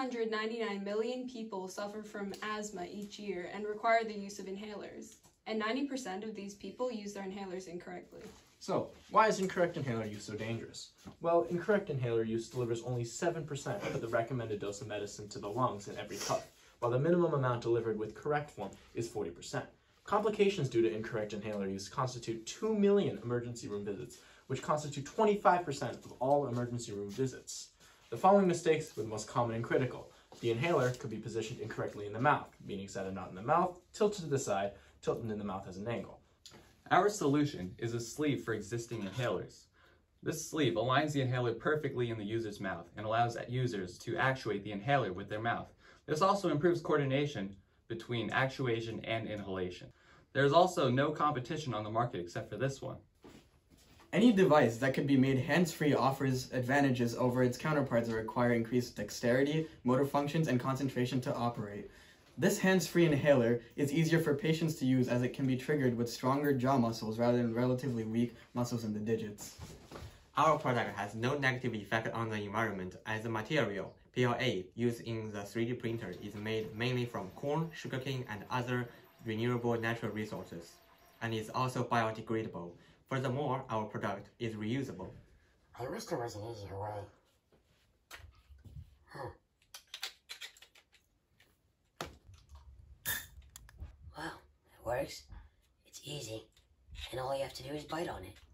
399 million people suffer from asthma each year and require the use of inhalers, and 90% of these people use their inhalers incorrectly. So, why is incorrect inhaler use so dangerous? Well, incorrect inhaler use delivers only 7% of the recommended dose of medicine to the lungs in every puff, while the minimum amount delivered with correct form is 40%. Complications due to incorrect inhaler use constitute 2 million emergency room visits, which constitute 25% of all emergency room visits. The following mistakes were the most common and critical. The inhaler could be positioned incorrectly in the mouth, meaning set not in the mouth, tilted to the side, tilted in the mouth as an angle. Our solution is a sleeve for existing inhalers. This sleeve aligns the inhaler perfectly in the user's mouth and allows users to actuate the inhaler with their mouth. This also improves coordination between actuation and inhalation. There is also no competition on the market except for this one. Any device that could be made hands-free offers advantages over its counterparts that require increased dexterity, motor functions, and concentration to operate. This hands-free inhaler is easier for patients to use as it can be triggered with stronger jaw muscles rather than relatively weak muscles in the digits. Our product has no negative effect on the environment as the material, PLA, used in the 3D printer is made mainly from corn, sugarcane, and other renewable natural resources, and is also biodegradable. Furthermore, our product is reusable. I wish there was an easier way. Well, it works. It's easy. And all you have to do is bite on it.